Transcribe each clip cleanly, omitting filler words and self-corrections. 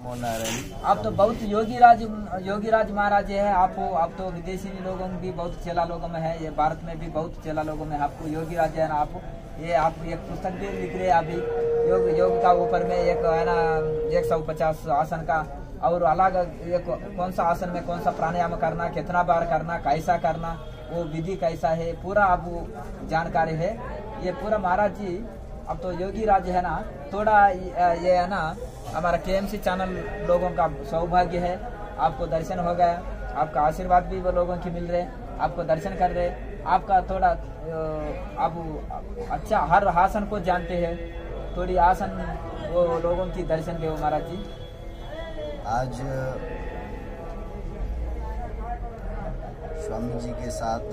आप तो बहुत योगीराज महाराज है। आप तो विदेशी लोगों में भी बहुत चेला लोगों में है, ये भारत में भी बहुत चेला लोगों में आपको योगीराज है ना। आप एक पुस्तक भी लिख रहे हैं अभी योग का ऊपर में एक है ना 150 आसन का, और अलग एक कौन सा आसन में कौन सा प्राणायाम करना, कितना बार करना, कैसा करना, वो विधि कैसा है, पूरा आपको जानकारी है। ये पूरा महाराज जी अब तो योगीराज है ना। थोड़ा ये है ना हमारा केएमसी चैनल लोगों का सौभाग्य है, आपको दर्शन हो गया, आपका आशीर्वाद भी वो लोगों की मिल रहे, आपको दर्शन कर रहे, आपका थोड़ा आप अच्छा हर आसन को जानते हैं, थोड़ी आसन वो लोगों की दर्शन दे महाराज जी। आज स्वामी जी के साथ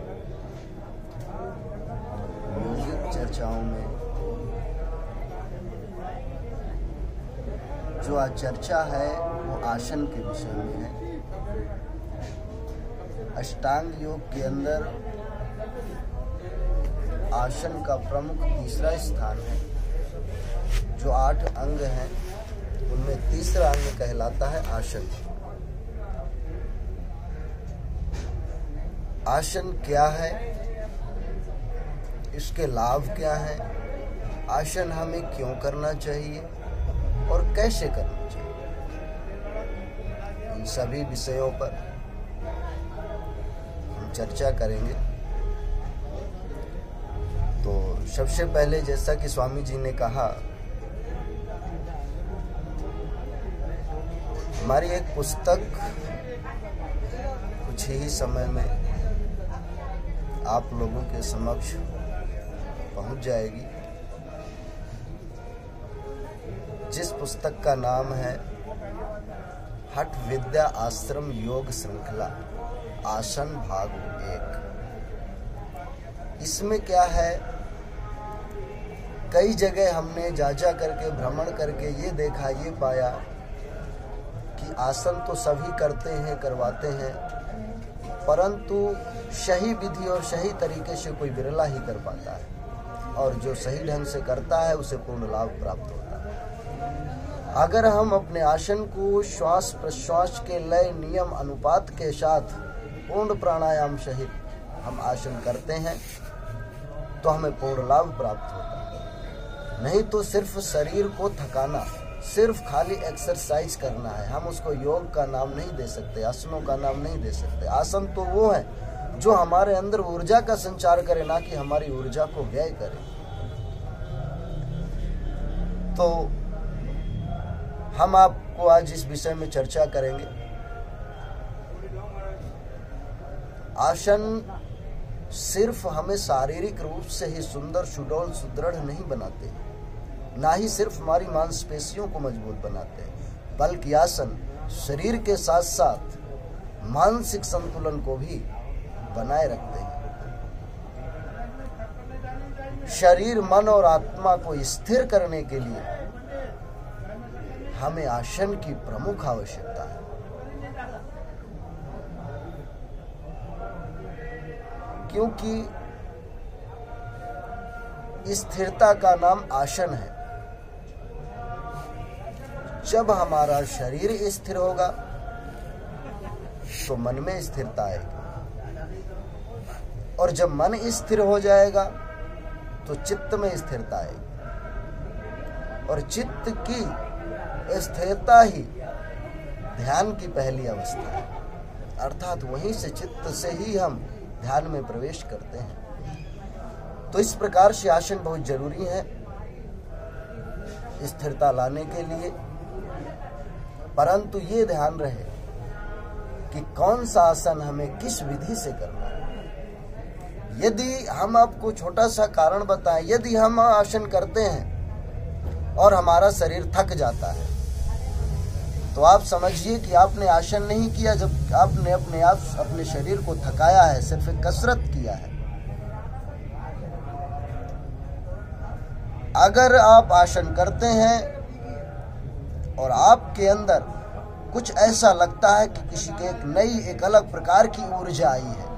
योगिक चर्चाओं में जो आज चर्चा है वो आसन के विषय में है। अष्टांग योग के अंदर आसन का प्रमुख तीसरा स्थान है। जो 8 अंग हैं उनमें तीसरा अंग कहलाता है आसन। आसन क्या है, इसके लाभ क्या है, आसन हमें क्यों करना चाहिए और कैसे करना चाहिए, इन सभी विषयों पर हम चर्चा करेंगे। तो सबसे पहले जैसा कि स्वामी जी ने कहा, हमारी एक पुस्तक कुछ ही समय में आप लोगों के समक्ष पहुंच जाएगी, जिस पुस्तक का नाम है हठ विद्या आश्रम योग श्रृंखला आसन भाग 1। इसमें क्या है, कई जगह हमने जा करके भ्रमण करके ये देखा, ये पाया कि आसन तो सभी करते हैं, करवाते हैं, परंतु सही विधि और सही तरीके से कोई बिरला ही कर पाता है, और जो सही ढंग से करता है उसे पूर्ण लाभ प्राप्त होता है। अगर हम अपने आसन को श्वास प्रश्वास के लय नियम अनुपात के साथ पूर्ण प्राणायाम सहित हम आसन करते हैं तो हमें पूर्ण लाभ प्राप्त होता है। नहीं तो सिर्फ शरीर को थकाना, सिर्फ खाली एक्सरसाइज करना है, हम उसको योग का नाम नहीं दे सकते, आसनों का नाम नहीं दे सकते। आसन तो वो है जो हमारे अंदर ऊर्जा का संचार करे, ना कि हमारी ऊर्जा को व्यय करे। तो हम आपको आज इस विषय में चर्चा करेंगे। आसन सिर्फ हमें शारीरिक रूप से ही सुंदर, सुडौल, सुदृढ़ नहीं बनाते, ना ही सिर्फ हमारी मांसपेशियों को मजबूत बनाते हैं, बल्कि आसन शरीर के साथ साथ मानसिक संतुलन को भी बनाए रखते हैं। शरीर, मन और आत्मा को स्थिर करने के लिए हमें आसन की प्रमुख आवश्यकता है। क्योंकि स्थिरता का नाम आसन है। जब हमारा शरीर स्थिर होगा तो मन में स्थिरता आएगी, और जब मन स्थिर हो जाएगा तो चित्त में स्थिरता आएगी, और चित्त की स्थिरता ही ध्यान की पहली अवस्था है। अर्थात वहीं से, चित्त से ही हम ध्यान में प्रवेश करते हैं। तो इस प्रकार से आसन बहुत जरूरी है स्थिरता लाने के लिए, परंतु ये ध्यान रहे कि कौन सा आसन हमें किस विधि से करना है। यदि हम आपको छोटा सा कारण बताएं, यदि हम आसन करते हैं और हमारा शरीर थक जाता है तो आप समझिए कि आपने आसन नहीं किया, जब आपने अपने शरीर को थकाया है, सिर्फ एक कसरत किया है। अगर आप आसन करते हैं और आपके अंदर कुछ ऐसा लगता है कि किसी के एक अलग प्रकार की ऊर्जा आई है,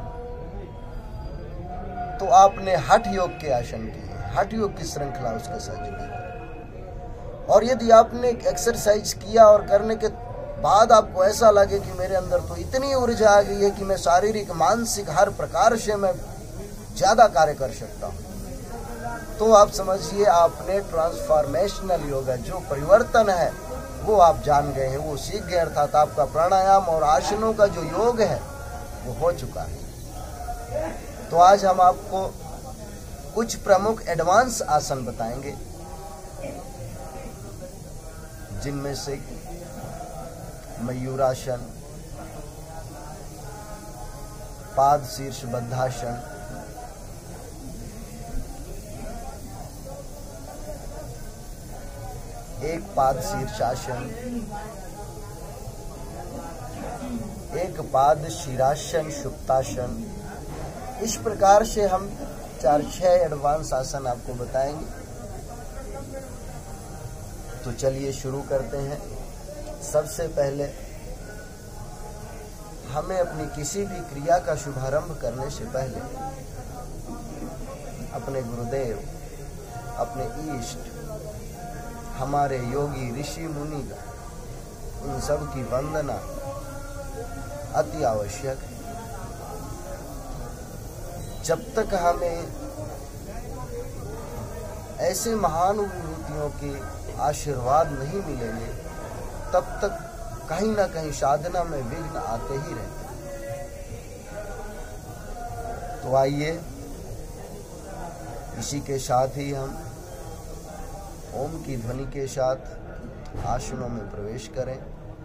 तो आपने हठ योग के आसन किए, हठ योग की श्रृंखला उसके साथ जुड़ी। और यदि आपने एक्सरसाइज किया और करने के बाद आपको ऐसा लगे कि मेरे अंदर तो इतनी ऊर्जा आ गई है कि मैं शारीरिक मानसिक हर प्रकार से मैं ज़्यादा कार्य कर सकता हूँ, तो आप समझिए आपने ट्रांसफॉर्मेशनल योगा, जो परिवर्तन है वो आप जान गए हैं, वो सीख गए, अर्थात आपका प्राणायाम और आसनों का जो योग है वो हो चुका है। तो आज हम आपको कुछ प्रमुख एडवांस आसन बताएंगे, जिनमें से मयूरासन, पाद शीर्ष बद्धासन, एक पाद शीर्षासन, एक पाद शिरासन, सुप्तासन, इस प्रकार से हम 4-6 एडवांस आसन आपको बताएंगे। तो चलिए शुरू करते हैं। सबसे पहले हमें अपनी किसी भी क्रिया का शुभारंभ करने से पहले अपने गुरुदेव, अपने ईष्ट, हमारे योगी ऋषि मुनि का, उन सब की वंदना अति आवश्यक है। जब तक हमें ऐसे महान विभूतियों के आशीर्वाद नहीं मिलेंगे, तब तक कहीं ना कहीं साधना में विघ्न आते ही रहते हैं। तो आइए इसी के साथ ही हम ओम की ध्वनि के साथ आसनों में प्रवेश करें।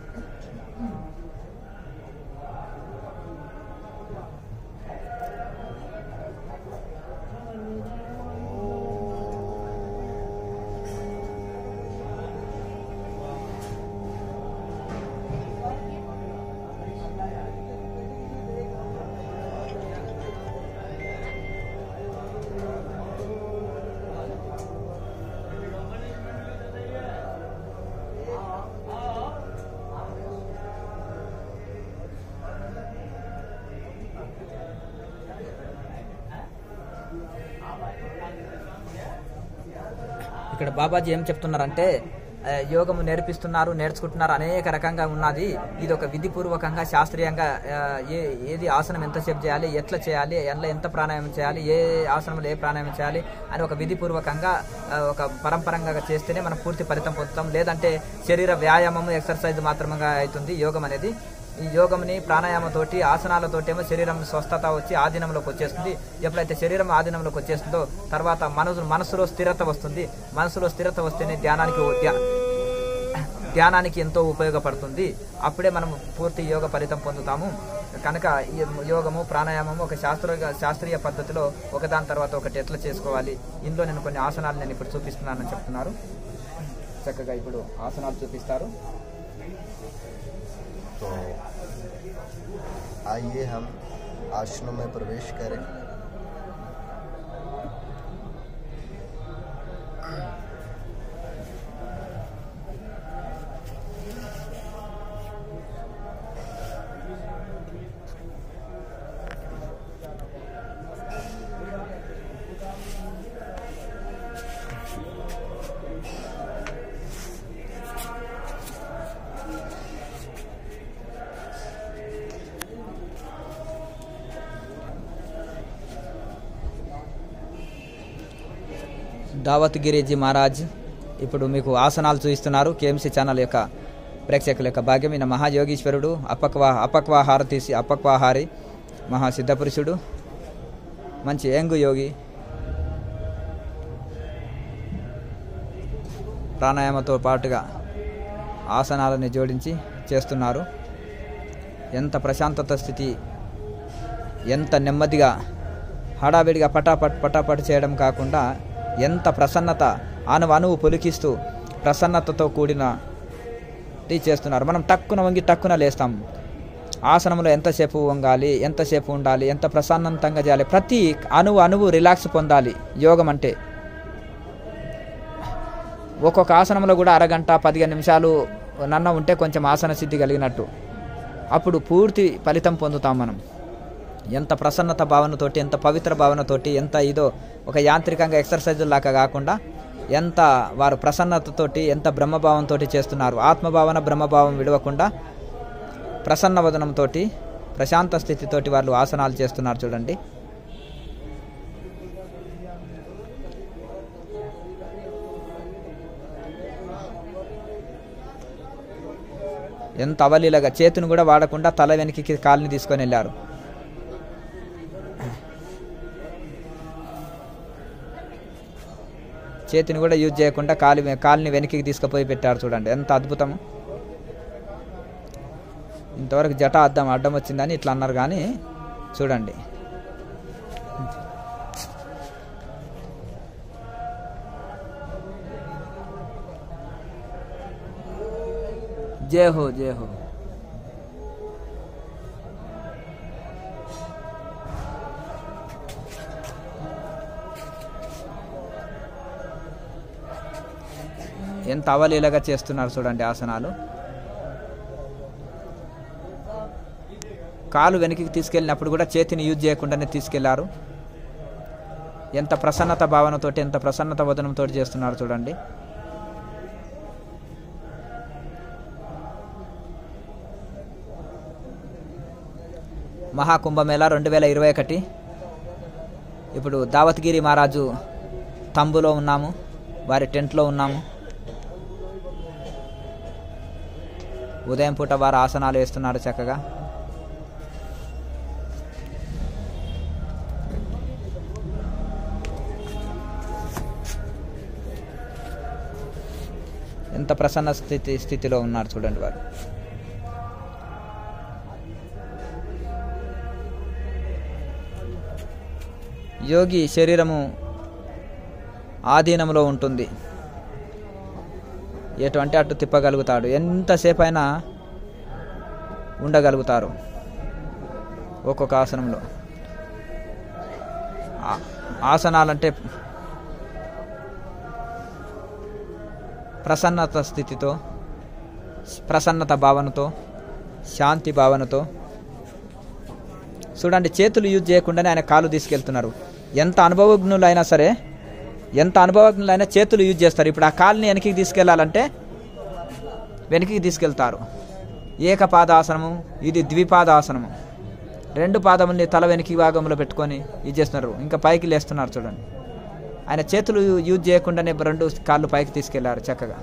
ఇక్కడ బాబాజీ ఏం చెప్తున్నారంటే యోగము నేర్చుకుంటున్నారు, అనేక రకంగా ఉన్నది. ఇది ఒక విధిపూర్వకంగా శాస్త్రీయంగా ఏది ఆసనం ఎంతసేపు చేయాలి, ఎట్లా చేయాలి, ఎంత ప్రాణాయామం చేయాలి, ఏ ఆసనంలో ఏ ప్రాణాయామం చేయాలి అని ఒక విధిపూర్వకంగా ఒక పరంపరంగా చేస్తేనే మనం పూర్తి ఫలితం పొందుతాం. లేదంటే శరీర వ్యాయామము, ఎక్సర్సైజ్ మాత్రమే అవుతుంది యోగం అనేది. ఈ యోగంని ప్రాణాయామతోటి, ఆసనాలతోటేమో శరీరం స్వస్థత వచ్చి ఆధీనంలోకి వచ్చేస్తుంది. ఎప్పుడైతే శరీరం ఆధీనంలోకి వచ్చేస్తుందో తర్వాత మనసులో స్థిరత వస్తుంది. మనసులో స్థిరత వస్తేనే ధ్యానానికి ఎంతో ఉపయోగపడుతుంది. అప్పుడే మనం పూర్తి యోగ ఫలితం పొందుతాము. కనుక ఈ యోగము, ప్రాణాయామము ఒక శాస్త్రీయ పద్ధతిలో ఒకదాని తర్వాత ఒకటి ఎట్లా చేసుకోవాలి, ఇందులో నేను కొన్ని ఆసనాలు నేను ఇప్పుడు చూపిస్తున్నానని చెప్తున్నారు. చక్కగా ఇప్పుడు ఆసనాలు చూపిస్తారు. तो आइए हम आसनों में प्रवेश करें। దావత్ గిరిజీ మహారాజ్ ఇప్పుడు మీకు ఆసనాలు చూపిస్తున్నారు. కేఎంసీ ఛానల్ యొక్క ప్రేక్షకుల యొక్క భాగ్యం. ఈయన మహాయోగీశ్వరుడు, అపక్వాహారి, మహాసిద్ధపురుషుడు, మంచి యంగు యోగి. ప్రాణాయామతో పాటుగా ఆసనాలని జోడించి చేస్తున్నారు. ఎంత ప్రశాంతత స్థితి, ఎంత నెమ్మదిగా హడావిడిగా పటాపట్ చేయడం కాకుండా ఎంత ప్రసన్నత, అణువు పొలికిస్తూ ప్రసన్నతతో కూడినది చేస్తున్నారు. మనం టక్కున వంగి టక్కున లేస్తాం. ఆసనంలో ఎంతసేపు వంగాలి, ఎంతసేపు ఉండాలి, ఎంత ప్రసన్నంతంగా చేయాలి, ప్రతి అణువు రిలాక్స్ పొందాలి. యోగం అంటే ఒక్కొక్క ఆసనంలో కూడా అరగంట 15 నిమిషాలు నన్న ఉంటే కొంచెం ఆసన సిద్ధి కలిగినట్టు. అప్పుడు పూర్తి ఫలితం పొందుతాం మనం. ఎంత ప్రసన్నత భావనతోటి, ఎంత పవిత్ర భావనతోటి, ఎంత ఇదో ఒక యాంత్రికంగా ఎక్సర్సైజ్ లాగా కాకుండా ఎంత వారు ప్రసన్నతతోటి ఎంత బ్రహ్మభావంతో చేస్తున్నారు. ఆత్మభావన బ్రహ్మభావం విడవకుండా ప్రసన్న వదనంతో ప్రశాంత స్థితితోటి వాళ్ళు ఆసనాలు చేస్తున్నారు చూడండి. ఎంత అవలీలగా చేతిని కూడా వాడకుండా తల వెనక్కి కాలుని తీసుకొని వెళ్ళారు. చేతిని కూడా యూజ్ చేయకుండా కాలుని వెనక్కి తీసుకుపోయి పెట్టారు చూడండి. ఎంత అద్భుతం. ఇంతవరకు జట అడ్డం వచ్చిందని ఇట్లా అన్నారు కానీ చూడండి. జయ హో జయ హో. ఎంత అవలీలగా చేస్తున్నారు చూడండి ఆసనాలు. కాలు వెనక్కి తీసుకెళ్ళినప్పుడు కూడా చేతిని యూజ్ చేయకుండానే తీసుకెళ్లారు. ఎంత ప్రసన్నత భావనతోటి ఎంత ప్రసన్నత వదనంతో చేస్తున్నారు చూడండి. మహాకుంభమేళా 2021 ఇప్పుడు దావత్గిరి మహారాజు తంబులో ఉన్నాము, వారి టెంట్లో ఉన్నాము. ఉదయం పూట వారు ఆసనాలు వేస్తున్నారు చక్కగా. ఎంత ప్రసన్న స్థితిలో ఉన్నారు చూడండి వారు. యోగి శరీరము ఆధీనంలో ఉంటుంది, ఎటు అంటే అటు తిప్పగలుగుతాడు, ఎంతసేపు అయినా ఉండగలుగుతారు ఒక్కొక్క ఆసనంలో. ఆసనాలంటే ప్రసన్నత స్థితితో, ప్రసన్నత భావనతో, శాంతి భావనతో చూడండి. చేతులు యూజ్ చేయకుండానే ఆయన కాలు తీసుకెళ్తున్నారు. ఎంత అనుభవజ్ఞులైనా సరే, ఎంత అనుభవజ్ఞులైనా చేతులు యూజ్ చేస్తారు. ఇప్పుడు ఆ కాలుని వెనక్కి తీసుకెళ్లాలంటే వెనక్కి తీసుకెళ్తారు. ఏకపాదాసనము, ఇది ద్విపాదాసనము. 2 పాదముల్ని తల వెనక్కి భాగంలో పెట్టుకొని ఇది చేస్తున్నారు. ఇంకా పైకి లేస్తున్నారు చూడండి. ఆయన చేతులు యూజ్ చేయకుండానే 2 కాళ్ళు పైకి తీసుకెళ్లారు చక్కగా.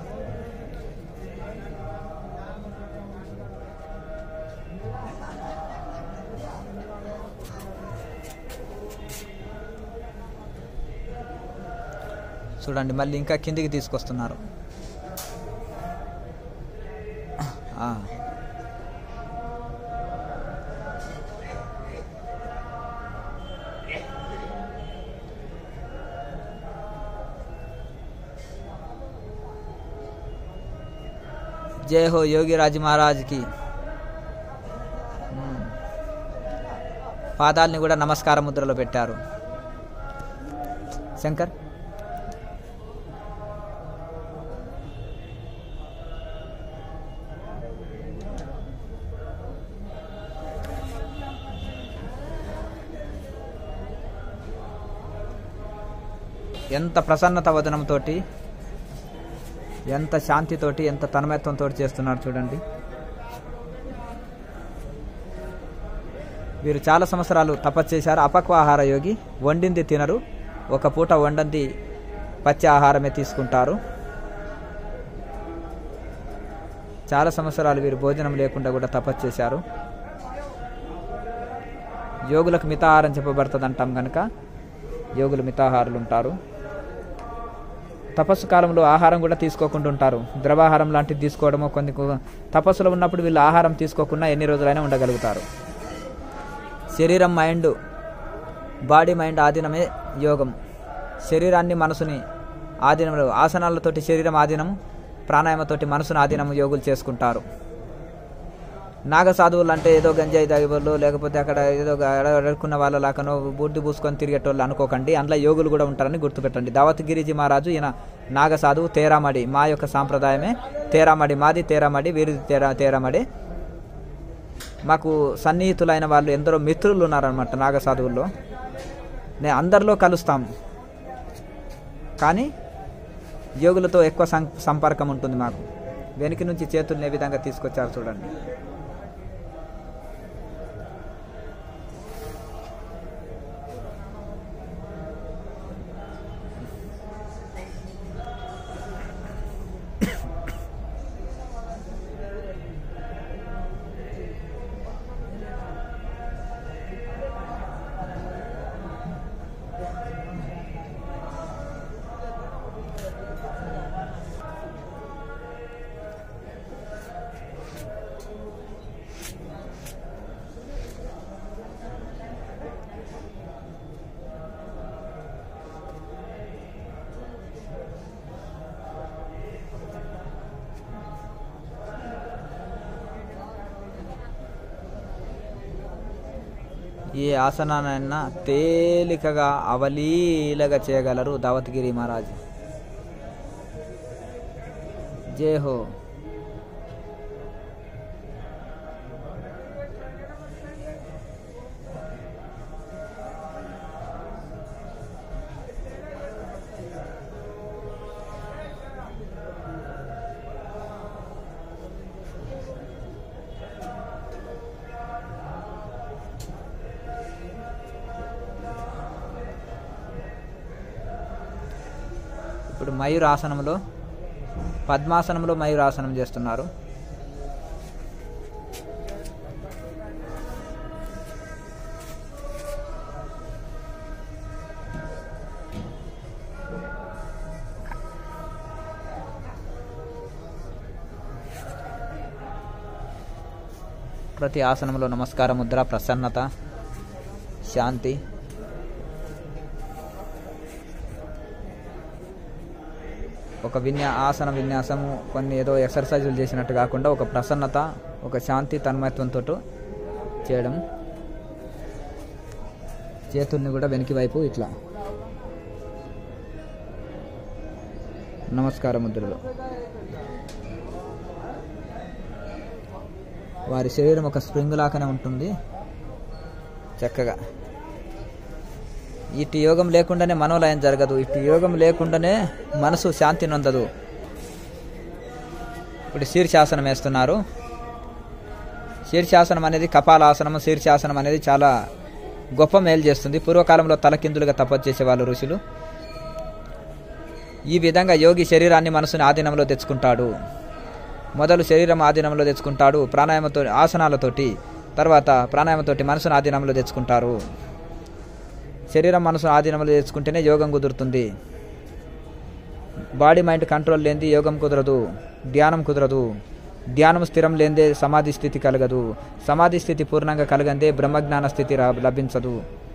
చూడండి మళ్ళీ ఇంకా కిందికి తీసుకొస్తున్నారు. జయ హో యోగిరాజ్ మహారాజ్ కి. పాదాలని కూడా నమస్కార ముద్రలో పెట్టారు. శంకర్ ఎంత ప్రసన్నత వదనంతో, ఎంత శాంతితోటి, ఎంత తన్మయత్వంతో చేస్తున్నారు చూడండి. వీరు చాలా సంవత్సరాలు తపస్సు చేశారు. అపక్వాహార యోగి, వండింది తినరు, ఒక పూట వండంది పచ్చి ఆహారమే తీసుకుంటారు. చాలా సంవత్సరాలు వీరు భోజనం లేకుండా కూడా తపస్సు చేశారు. యోగులకు మితాహారం చెప్పబడుతుంది అంటాం కనుక యోగులు మితాహారులు ఉంటారు. తపస్సు కాలంలో ఆహారం కూడా తీసుకోకుండా ఉంటారు. ద్రవాహారం లాంటిది తీసుకోవడమో, కొన్ని తపస్సులో ఉన్నప్పుడు వీళ్ళు ఆహారం తీసుకోకుండా ఎన్ని రోజులైనా ఉండగలుగుతారు. శరీరం మైండ్, బాడీ మైండ్ ఆధీనమే యోగం. శరీరాన్ని మనసుని ఆధీనంలో, ఆసనాలతోటి శరీరం ఆధీనం, ప్రాణాయామతోటి మనసును ఆధీనం యోగులు చేసుకుంటారు. నాగ సాధువులు అంటే ఏదో గంజాయి తాగేవాళ్ళు, లేకపోతే అక్కడ ఏదో అడుక్కున్న వాళ్ళలాకనో బుడ్డి పూసుకొని తిరిగేటోళ్ళు అనుకోకండి. అందులో యోగులు కూడా ఉంటారని గుర్తుపెట్టండి. దావత్గిరిజీ మహారాజు ఈయన నాగ సాధువు. తేరామడి మా యొక్క సాంప్రదాయమే. తేరామడి మాది, తేరామడి వీరిది తేరామడి. మాకు సన్నిహితులైన వాళ్ళు ఎందరో మిత్రులు ఉన్నారనమాట నాగ సాధువుల్లో. నేను అందరిలో కలుస్తాం, కానీ యోగులతో ఎక్కువ సంపర్కం ఉంటుంది మాకు. వెనుక నుంచి చేతుల్ని ఏ విధంగా తీసుకొచ్చారు చూడండి. ఈ ఆసనాన్న తేలికగా అవలీలగా చేయగలరు దావత్గిరి మహారాజ్. జై హో. ఇప్పుడు మయూరాసనంలో, పద్మాసనంలో మయూరాసనం చేస్తున్నారు. ప్రతి ఆసనంలో నమస్కార ముద్ర, ప్రసన్నత, శాంతి. ఒక ఆసన విన్యాసము కొన్ని ఏదో ఎక్సర్సైజులు చేసినట్టు కాకుండా ఒక ప్రసన్నత, ఒక శాంతి, తన్మయత్వంతో చేయడం. చేతుల్ని కూడా వెనక్కి వైపు ఇట్లా నమస్కార ముద్రలో. వారి శరీరం ఒక స్ప్రింగ్ లాగానే ఉంటుంది చక్కగా. ఇటు యోగం లేకుండానే మనోలయం జరగదు, ఇటు యోగం లేకుండానే మనసు శాంతి నొందదు. ఇప్పుడు శీర్షాసనం వేస్తున్నారు. శీర్షాసనం అనేది కపాలాసనం. శీర్షాసనం అనేది చాలా గొప్ప మేలు చేస్తుంది. పూర్వకాలంలో తలకిందులుగా తపస్సు చేసేవాళ్ళు ఋషులు. ఈ విధంగా యోగి శరీరాన్ని మనసుని ఆధీనంలో తెచ్చుకుంటాడు. మొదలు శరీరం ఆధీనంలో తెచ్చుకుంటాడు ప్రాణాయామతో, ఆసనాలతోటి. తర్వాత ప్రాణాయామతోటి మనసును ఆధీనంలో తెచ్చుకుంటారు. శరీరం మనసు ఆధీనంలో తెచ్చుకుంటేనే యోగం కుదురుతుంది. బాడీ మైండ్ కంట్రోల్ లేనిది యోగం కుదరదు, ధ్యానం కుదరదు. ధ్యానం స్థిరం లేనిదే సమాధి స్థితి కలగదు. సమాధి స్థితి పూర్ణంగా కలగందే బ్రహ్మజ్ఞాన స్థితి లభించదు.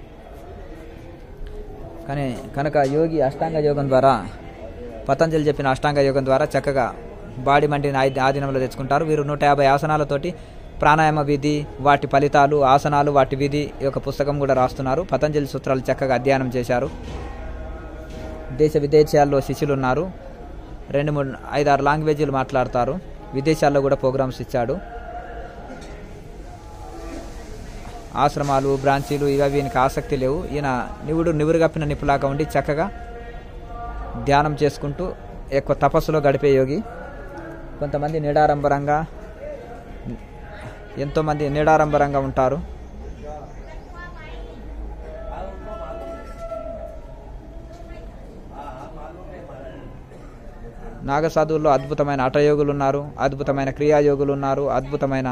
కనుక యోగి అష్టాంగ యోగం ద్వారా, పతంజలి చెప్పిన అష్టాంగ యోగం ద్వారా చక్కగా బాడీ మైండ్ని ఆధీనంలో తెచ్చుకుంటారు. వీరు 150 ఆసనాలతోటి ప్రాణాయామ విధి, వాటి ఫలితాలు, ఆసనాలు, వాటి విధి ఈ యొక్క పుస్తకం కూడా రాస్తున్నారు. పతంజలి సూత్రాలు చక్కగా అధ్యయనం చేశారు. దేశ విదేశాల్లో శిష్యులు ఉన్నారు. 2, 3, 5, 6 లాంగ్వేజీలు మాట్లాడతారు. విదేశాల్లో కూడా ప్రోగ్రామ్స్ ఇచ్చాడు. ఆశ్రమాలు, బ్రాంచీలు ఇవి ఈయనకి ఆసక్తి లేవు. ఈయన నివురుగప్పిన నిప్పులాగా ఉండి చక్కగా ధ్యానం చేసుకుంటూ ఎక్కువ తపస్సులో గడిపే యోగి. కొంతమంది నిడారంబరంగా, ఎంతోమంది నిడారంబరంగా ఉంటారు. నాగసాధువుల్లో అద్భుతమైన హఠయోగులు ఉన్నారు, అద్భుతమైన క్రియాయోగులు ఉన్నారు, అద్భుతమైన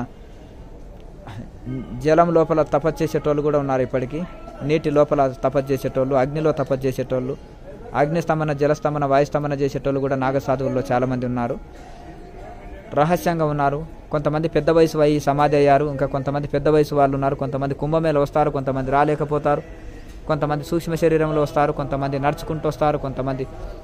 జలం లోపల తపస్సు చేసేటోళ్ళు కూడా ఉన్నారు. ఇప్పటికీ నీటి లోపల తపస్సు చేసేటోళ్ళు, అగ్నిలో తపస్సు చేసేటోళ్ళు, అగ్నిస్తంభన, జలస్తంభన, వాయుస్తంభన చేసేటోళ్ళు కూడా నాగసాధువుల్లో చాలామంది ఉన్నారు. రహస్యంగా ఉన్నారు. కొంతమంది పెద్ద వయసు అయ్యి సమాధి అయ్యారు. ఇంకా కొంతమంది పెద్ద వయసు వాళ్ళు ఉన్నారు. కొంతమంది కుంభమేళ వస్తారు, కొంతమంది రాలేకపోతారు. కొంతమంది సూక్ష్మ శరీరంలో వస్తారు, కొంతమంది నడుచుకుంటూ వస్తారు, కొంతమంది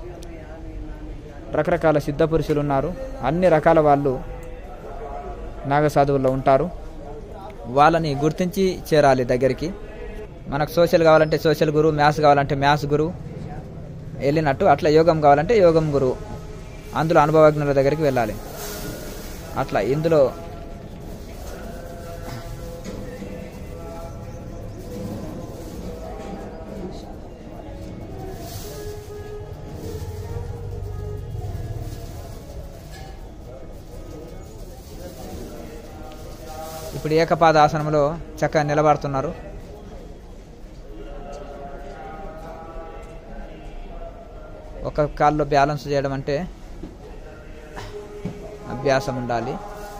రకరకాల సిద్ధ పురుషులు ఉన్నారు. అన్ని రకాల వాళ్ళు నాగసాధువుల్లో ఉంటారు. వాళ్ళని గుర్తించి చేరాలి దగ్గరికి. మనకు సోషల్ కావాలంటే సోషల్ గురువు, మ్యాథ్స్ కావాలంటే మ్యాథ్స్ గురువు వెళ్ళినట్టు, అట్లా యోగం కావాలంటే యోగం గురువు, అందులో అనుభవజ్ఞుల దగ్గరికి వెళ్ళాలి. అట్లా ఇందులో ఇప్పుడు ఏకపాదాసనంలో చక్కగా నిలబడుతున్నారు. ఒక కాల్లో బ్యాలెన్స్ చేయడం అంటే అభ్యాసం ఉండాలి.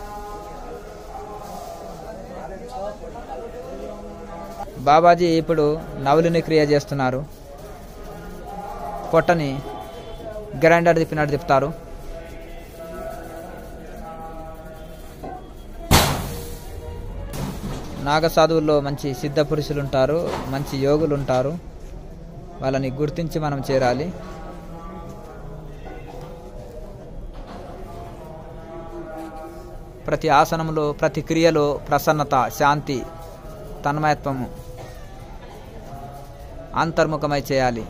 బాబాజీ ఇప్పుడు నవలిని క్రియ చేస్తున్నారు. పొట్టని గ్రైండర్ తిప్పినట్టు తిప్పుతారు. నాగసాధువుల్లో మంచి సిద్ధ పురుషులు ఉంటారు, మంచి యోగులు ఉంటారు. వాళ్ళని గుర్తించి మనం చేరాలి. ప్రతి ఆసనంలో, ప్రతి క్రియలో ప్రసన్నత, శాంతి, తన్మయత్వము అంతర్ముఖమై చేయాలి.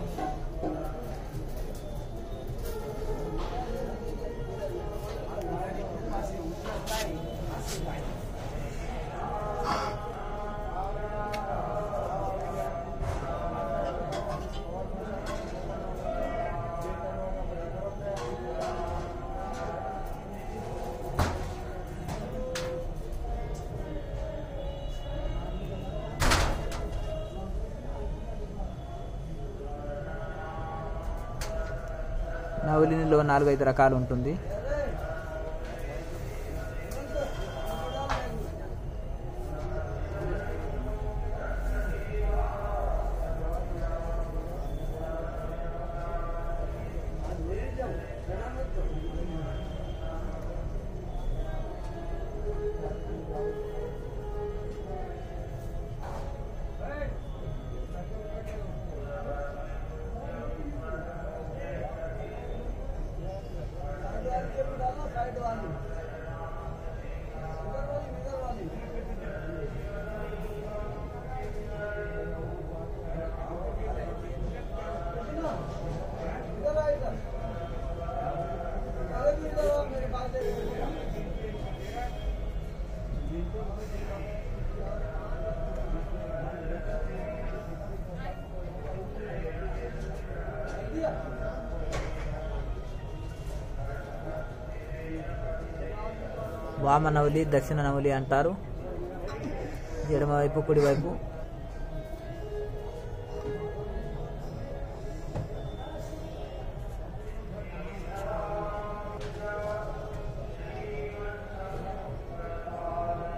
నవలినిలో 4-5 రకాలు ఉంటుంది. వామ నవలి, దక్షిణ నవలి అంటారు. ఎడమవైపు, కుడివైపు.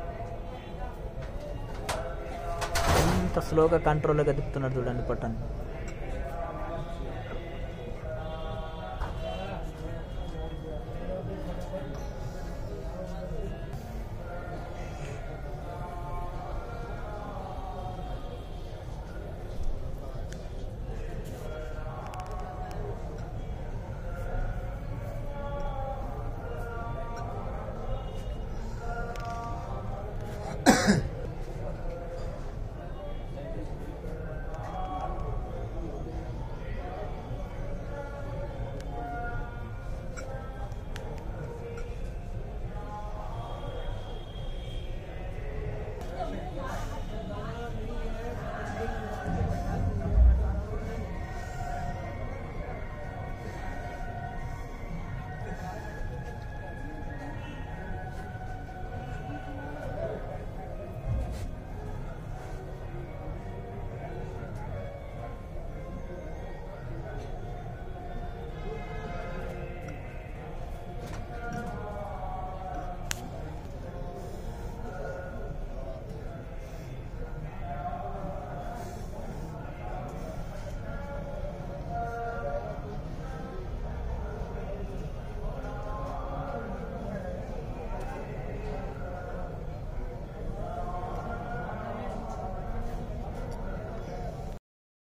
ఎంత స్లోగా కంట్రోల్గా తిప్పుతున్నారు చూడండి పొట్టని.